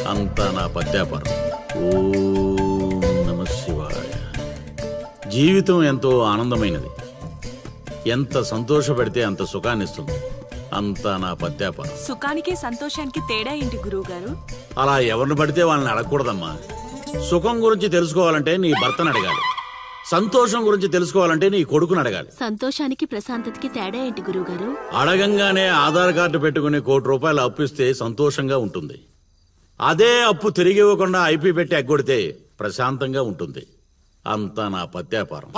అంతా నా పత్యాపారం. ఓం నమః శివాయ. జీవితం ఎంతో ఆనందమైనది. ఎంత సంతోషపడితే అంత సుఖాన్ని ఇస్తుంది. అంతా నా పత్యాపారం. సుఖానికి సంతోషానికి తేడా ఏంటి గురువు గారు? అలా ఎవరిని పడితే వాళ్ళని అడగకూడదమ్మా. సుఖం గురించి తెలుసుకోవాలంటే నీ భర్తను అడగాలి. సంతోషం గురించి తెలుసుకోవాలంటే నీ కొడుకుని అడగాలి. సంతోషానికి ప్రశాంతతకి తేడా ఏంటి గురువు గారు? అడగంగానే ఆధార్ కార్డు పెట్టుకుని ₹1,00,00,000 అప్పు ఇస్తే సంతోషంగా ఉంటుంది. అదే అప్పు తిరిగి ఇవ్వకుండా ఐపీ పెట్టి ఎగ్గొడితే ప్రశాంతంగా ఉంటుంది. అంతా నా పత్యాపారం.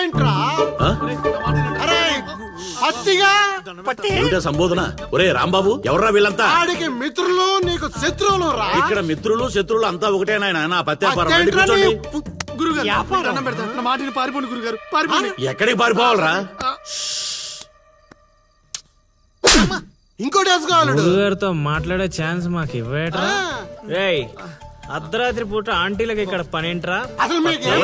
ఏమిటా సంబోధన? ఒరే రాంబాబు, ఎవర్రా వీళ్ళంతా? మిత్రులు నీకు శత్రువులు. ఇక్కడ మిత్రులు శత్రువులు అంతా ఒకటే నాయన. నా పత్యాపారం. ఎక్కడికి పారిపోవాలరా? ఇంకోటి గురుగారితో మాట్లాడే ఛాన్స్ మాకు ఇవ్వేట్రా? రేయ్, అర్ధరాత్రి పూట ఆంటీలకు ఇక్కడ పనేంట్రా? అసలు మీకు ఏం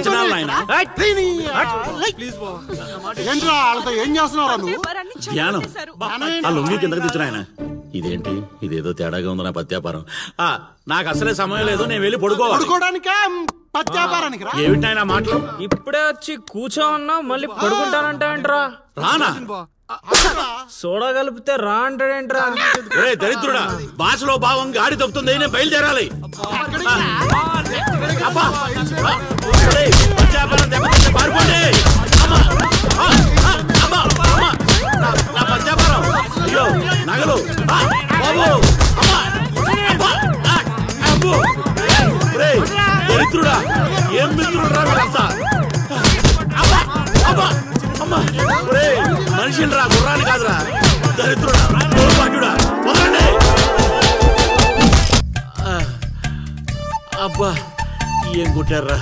చేస్తున్నారా నువ్వు? ధ్యానం. ఆ లొంగి కిందకి తెచ్చిన. ఇదేంటి, ఇదేదో తేడాగా ఉంది నా పత్యాపారం. నాకు అసలే సమయం లేదు, నేను వెళ్ళి పడుకోవడానికే పత్యాపారానికి. ఏమిటైనా మాటలు? ఇప్పుడే వచ్చి కూర్చోమన్నా మళ్ళీ పడుకుంటానంటావేంట్రా? రానా? సోడా కలిపితే రా అంటాడేంట్రా? దరిద్రుడా, భాషలో భావం గాడి తప్పుతుంది. నేను బయలుదేరాలి. అయ్యో నగలు, దరిద్రుడా, ఏం మిత్రుడు రా? మనిషిని రా, గుర్రాన్ని కాదురా. దరిద్రుడా, వదలండి. అబ్బా, ఏం కొట్టారా?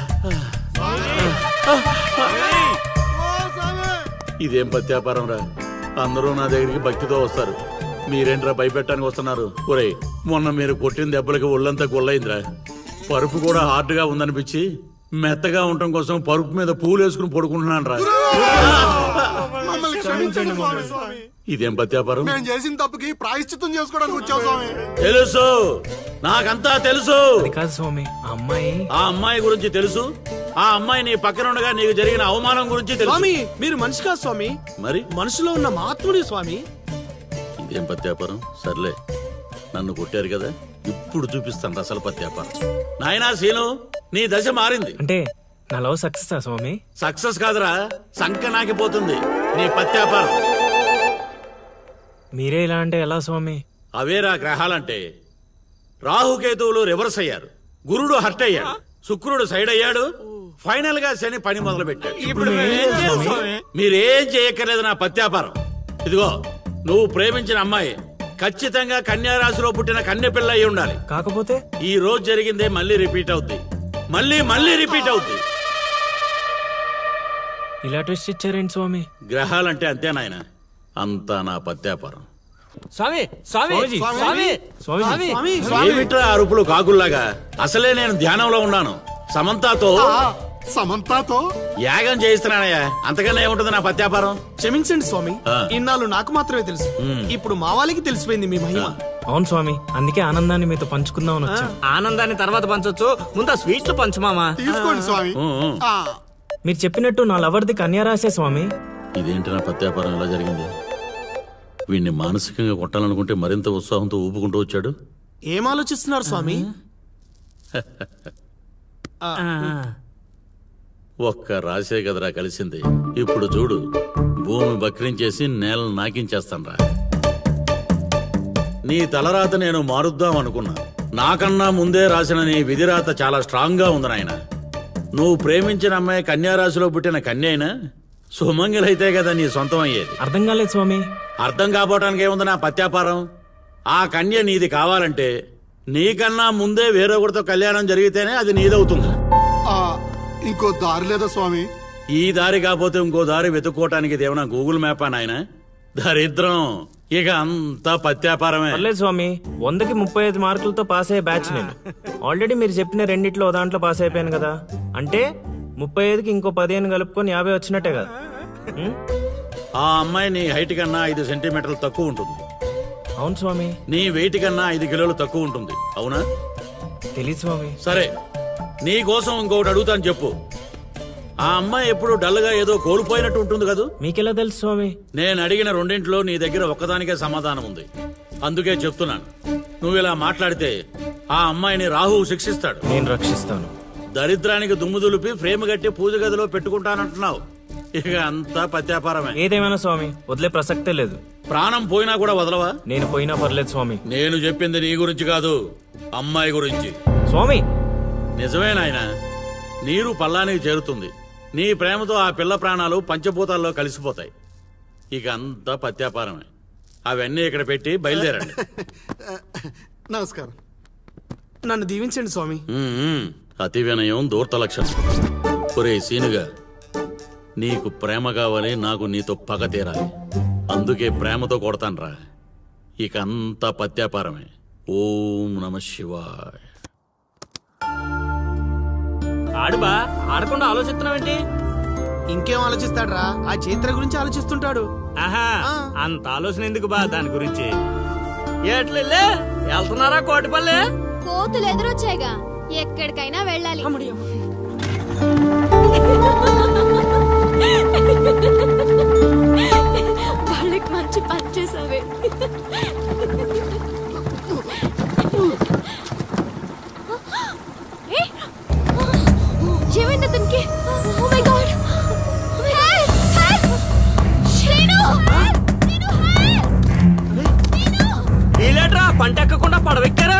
ఇదేం పత్యాపారం రా? అందరూ నా దగ్గరికి భక్తితో వస్తారు. మీరేంట్రా భయపెట్టడానికి వస్తున్నారు? ఒరే, మొన్న మీరు కొట్టిన దెబ్బలకి ఒళ్ళంతా గొల్లైందిరా. పరుపు కూడా హార్డ్గా ఉందనిపించి మెత్తగా ఉండటం కోసం పరుపు మీద పూలు వేసుకుని పడుకుంటున్నాను రా. ఇదేం పత్యాపారం? నేను చేసిన తప్పుకి ప్రాయశ్చిత్తం చేసుకోవడానికి వచ్చావు స్వామి. తెలుసు, నాకంతా తెలుసు. స్వామి, ఆ అమ్మాయి గురించి తెలుసు. ఆ అమ్మాయి నీ పక్కన ఉండగా నీకు జరిగిన అవమానం గురించి తెలుసు. స్వామి, మీరు మనిషి కాదు స్వామి, మరి మనసులో ఉన్న మహాత్ముడి స్వామి. ఇదేం పత్యాపారం? సర్లే, నన్ను కొట్టారు కదా, ఇప్పుడు చూపిస్తాను అసలు పత్యాపారం. నాయనా సీను, నీ దశ మారింది. అంటే నా లవ్ సక్సెస్ స్వామి? సక్సెస్ కాదురా, సంక నాకిపోతుంది నీ పత్యాపారం. మీరే ఇలా అంటే ఎలా స్వామి? అవేరా గ్రహాలంటే. రాహుకేతువులు రివర్స్ అయ్యారు, గురుడు హర్ట్ అయ్యాడు, శుక్రుడు సైడ్ అయ్యాడు, ఫైనల్ గా శని పని మొదలు పెట్టాడు. మీరేం చేయక్కర్లేదు నా పత్యాపారం. ఇదిగో, నువ్వు ప్రేమించిన అమ్మాయి ఖచ్చితంగా కన్యారాశిలో పుట్టిన కన్య పిల్ల అయి ఉండాలి. కాకపోతే ఈ రోజు జరిగిందే మళ్ళీ రిపీట్ అవుద్ది, మళ్ళీ రిపీట్ అవుద్ది. ఇలా ట్విస్ట్ ఇచ్చారేంటి స్వామి? గ్రహాలంటే అంతే నాయన. అంతా నా పత్యాపారం. ఏమిట్రా అరుపులు కాకుల్లాగా? అసలే నేను ధ్యానంలో ఉన్నాను. సమంతాతో యాగం చేయిస్తున్నానయ్యా. అంతకన్నా ఏముంటుంది నా పత్యాపారం? క్షమించండి స్వామి, ఇన్నాళ్ళు నాకు మాత్రమే తెలుసు. ఇప్పుడు మా వాళ్ళకి తెలిసిపోయింది మీ మహిమ. అవును స్వామి, అందుకే ఆనందాన్ని మీతో పంచుకుందామని వచ్చా. ఆనందాన్ని తర్వాత పంచొచ్చు, ముందు స్వీట్లు పంచమామా. తీసుకోండి స్వామి. మీరు చెప్పినట్టు నా లవర్ది కన్యారాశే స్వామి. ఇదేంటి నా పత్యాపారం ఎలా జరిగింది? వీడిని మానసికంగా కొట్టాలనుకుంటే మరింత ఉత్సాహంతో ఊపుకుంటూ వచ్చాడు. ఏం ఆలోచిస్తున్నారు స్వామి? ఒక్క రాసే కదరా కలిసింది. ఇప్పుడు చూడు, భూమి బక్రించేసి నేలను నాకించేస్తాన్రా. నీ తలరాత నేను మారుద్దాం అనుకున్నా. నాకన్నా ముందే రాసిన నీ విధిరాత చాలా స్ట్రాంగ్ గా ఉంది నాయన. నువ్వు ప్రేమించిన అమ్మాయి కన్యారాశిలో పుట్టిన కన్య అయినా సుమంగిలైతే కదా నీ సొంతం అయ్యేది. అర్థం కాలేదు స్వామి. అర్థం కాపోవటానికి ఏముంది నా పత్యాపారం? ఆ కన్య నీది కావాలంటే నీకన్నా ముందే వేరొకరితో కళ్యాణం జరిగితేనే అది నీదవుతుంది. ఇంకో దారి లేదా స్వామి? ఈ దారి కాకపోతే ఇంకో దారి వెతుక్కోవటానికి ఇదేమన్నా గూగుల్ మ్యాపా నాయన? దరిద్రం. ఇక అంతా పత్యాపారమే. పర్లేదు స్వామి, 100కి 35 మార్కులతో పాస్ అయ్యే బ్యాచ్ నేను. ఆల్రెడీ మీరు చెప్పిన రెండిట్లో దాంట్లో పాస్ అయిపోయాను కదా. అంటే 35కి ఇంకో 15 కలుపుకొని 50 వచ్చినట్టే కదా. ఆ అమ్మాయి నీ హైట్ కన్నా 5 సెంటీమీటర్లు తక్కువ ఉంటుంది. అవును స్వామి. నీ వెయిట్ కన్నా 5 కిలోలు తక్కువ ఉంటుంది. అవునా? తెలీదు స్వామి. సరే నీ కోసం ఇంకొకటి అడుగుతాను చెప్పు. ఆ అమ్మాయి ఎప్పుడు డల్గా ఏదో కోల్పోయినట్టు ఉంటుంది కదా? మీకెలా తెలుసు స్వామి? నేను అడిగిన రెండింటిలో నీ దగ్గర ఒక్కదానికే సమాధానం ఉంది. అందుకే చెప్తున్నాను, నువ్వు ఇలా మాట్లాడితే ఆ అమ్మాయిని రాహువు శిక్షిస్తాడు. నేను రక్షిస్తాను. దరిద్రానికి దుమ్ము దులిపి ఫ్రేమ్ కట్టి పూజ గదిలో పెట్టుకుంటానంటున్నావు. ఇక అంతా పత్యాపారమే. ఏదేమైనా స్వామి వదిలే ప్రసక్తే లేదు. ప్రాణం పోయినా కూడా వదలవా? నేను పోయినా పర్లేదు స్వామి. నేను చెప్పింది నీ గురించి కాదు, అమ్మాయి గురించి. స్వామి నిజమే నాయనా, నీరు పల్లానికి చేరుతుంది. నీ ప్రేమతో ఆ పిల్ల ప్రాణాలు పంచభూతాల్లో కలిసిపోతాయి. ఇక అంతా పత్యాపారమే. అవన్నీ ఇక్కడ పెట్టి బయలుదేరండి. నమస్కారం. నన్ను దీవించండి స్వామి. అతి వినయం దూర్త లక్షణం. ఒరే సీనుగా, నీకు ప్రేమ కావాలి, నాకు నీతో పగ తీరాలి. అందుకే ప్రేమతో కొడతాన్రా. ఇక అంతా పత్యాపారమే. ఓం నమః శివాయ. ఆడుబా ఆడకుండా ఆలోచిస్తున్నావేంటి? ఇంకేం ఆలోచిస్తాడ్రా, ఆ చైత్ర గురించి ఆలోచిస్తుంటాడు. ఆహా, అంత ఆలోచన ఎందుకు బా దాని గురించి? ఎట్లే వెళ్తున్నారా కోటిపల్లె? కోతులు ఎదురొచ్చాయిగా, ఎక్కడికైనా వెళ్ళాలి. వాళ్ళకి మంచి పని చేసావే. ఏమైంది అతనికి? Oh my God! వీలేట్రా పంట ఎక్కకుండా పడవెక్కారా?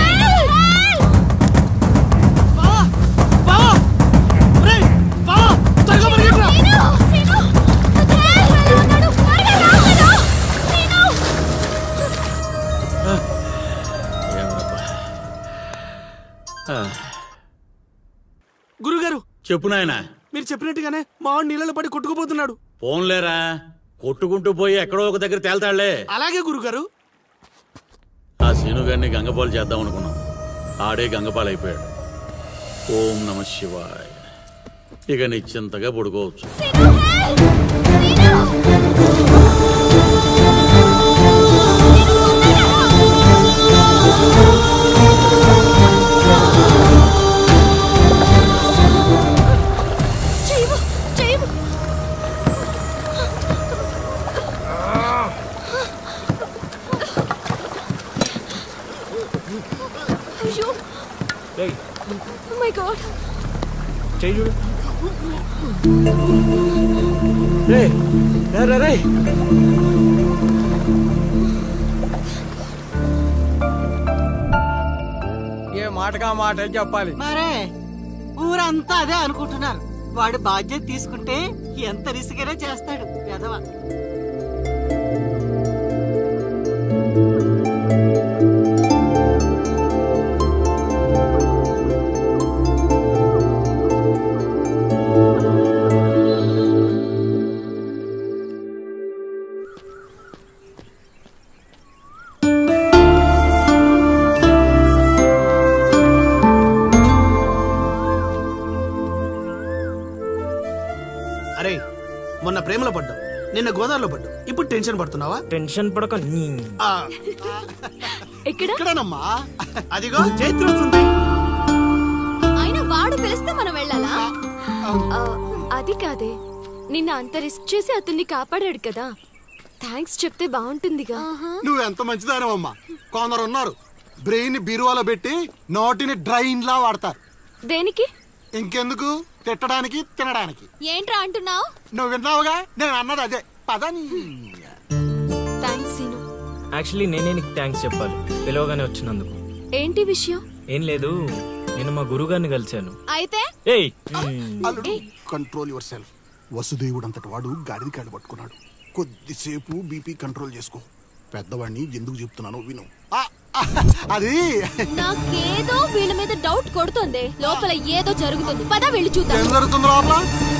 గురుగారు చెప్పు నాయనా. మీరు చెప్పినట్టుగానే మావాడు నీళ్ళలో పడి కొట్టుకుపోతున్నాడు. పోన్లేరా, కొట్టుకుంటూ పోయి ఎక్కడో ఒక దగ్గర తేల్తాళ్లే. అలాగే గురుగారు. ఆ సీనుగారిని గంగపాలు చేద్దాం అనుకున్నాం, ఆడే గంగపాలు అయిపోయాడు. ఓం నమః శివాయ. ఇక నిశ్చింతగా పడుకోవచ్చు. Oh my God! చెయ్యి చూడు. ఏ మాటగా మాట చెప్పాలి. మరే ఊరంతా అదే అనుకుంటున్నారు. వాడు బాధ్యత తీసుకుంటే ఎంత రిస్కైనా చేస్తాడు పెదవ. అరే, మొన్న ప్రేమలో పడ్డావు, నిన్న గోదావరిలో పడ్డావు, ఇప్పుడు టెన్షన్ పడుతున్నావా? టెన్షన్ పడక. ఎక్కడనమ్మా? అదిగో చైత్ర వస్తుంది. అయినా వాడు పిలిస్తే మనం వెళ్ళాలా? అది కాదే, నిన్న అంత రిస్క్ చేసి అతన్ని కాపాడాడు కదా, థ్యాంక్స్ చెప్తే బాగుంటుందిగా. నువ్వెంత మంచిదానమ్మా. కొందరు ఉన్నారు బ్రెయిన్ బీరువాలో పెట్టి నోటిని డ్రైన్ లా వాడతారు. దేనికి? ఇంకెందుకు, తిట్టడానికి తినడానికి. ఏంట్రా అంటున్నావు? నువ్వు విన్నావుగా, నేను అన్నది అదే. పదని. Thanks scene. యాక్చువల్లీ నేనే నీకు థ్యాంక్స్ చెప్పాలి, పిలవగానే వచ్చినందుకు. ఏంటి విషయం? ఏం లేదు, నేను మా గురుగారిని కలిశాను. అయితే కంట్రోల్ యువర్ సెల్ఫ్. వసుదేవుడు అంతటి వాడు గాడిద కాళ్ళు పట్టుకున్నాడు. కొద్దిసేపు బీపీ కంట్రోల్ చేసుకో. పెద్దవాడిని ఎందుకు చెప్తున్నానో విను. అది నాకేదో వీళ్ళ మీద డౌట్ కొడుతుంది. లోపల ఏదో జరుగుతుంది, పద వెళ్ళి చూద్దాం. ఏం జరుగుతుంది లోపల?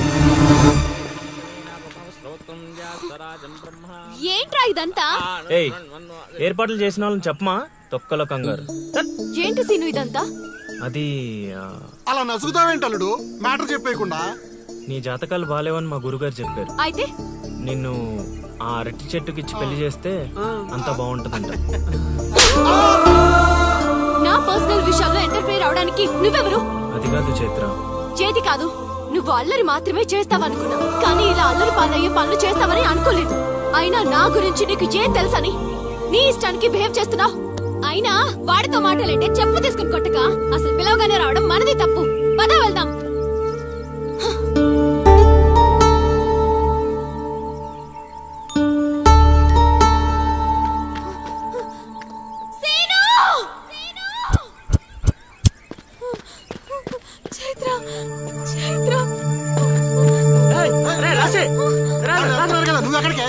ఏంట్రా ఇదంతా? ఏర్పాట్లు చేసిన వాళ్ళని చెప్పమా, తొక్కలో కంగారు. ఏంటి సీను ఇదంతా? అది అలా నసుగుతావేంటి అల్లుడు, మ్యాటర్ చెప్పేయకుండా? నీ జాతకాలు బాలేవని మా గురుగారు చెప్పారు. అయితే నిన్ను ఆ అరటి చెట్టుకిచ్చి పెళ్లి చేస్తే అంతా బాగుంటుందంట. నా పర్సనల్ విషయాల్లో ఎంటర్ఫైర్ చేయడానికి నువ్వెవరు? అది కాదు చైత్ర. చేతి కాదు, నువ్వు అల్లరి మాత్రమే చేస్తావనుకున్నా, కానీ ఇలా అల్లరి పాలయ్యే పనులు చేస్తావని అనుకోలేదు. అయినా నా గురించి నీకు ఏం తెలుసని నీ ఇష్టానికి బిహేవ్ చేస్తున్నావు. అయినా వాడితో మాటలంటే చెప్పు తీసుకుని కొట్టక అసలు పిలవగానే రావడం మనది తప్పు. పద వెళ్దాం. నువ్వు ఎక్కడికే?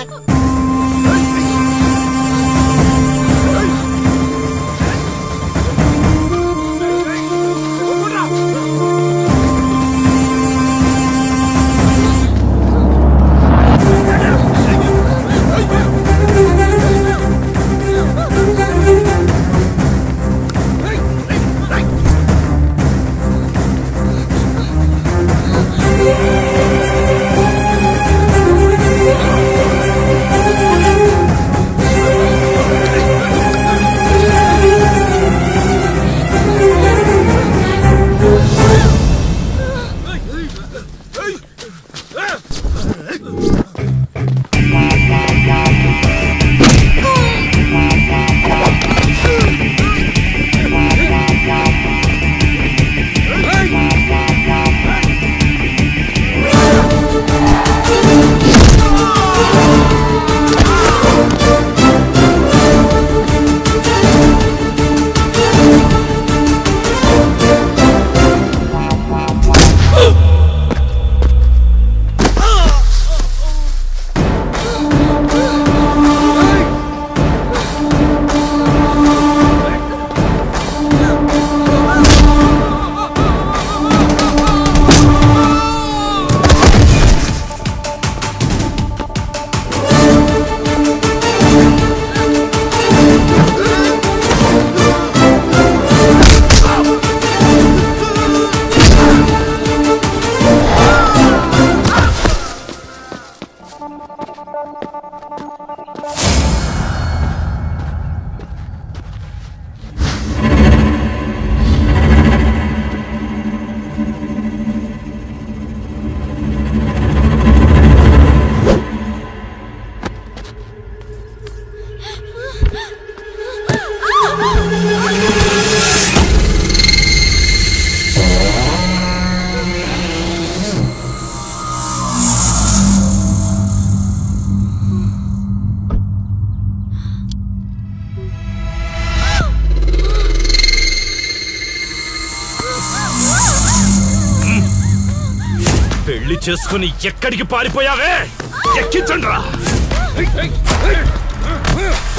పెళ్లి చేసుకుని ఎక్కడికి పారిపోయావే? ఎక్కించండి రా.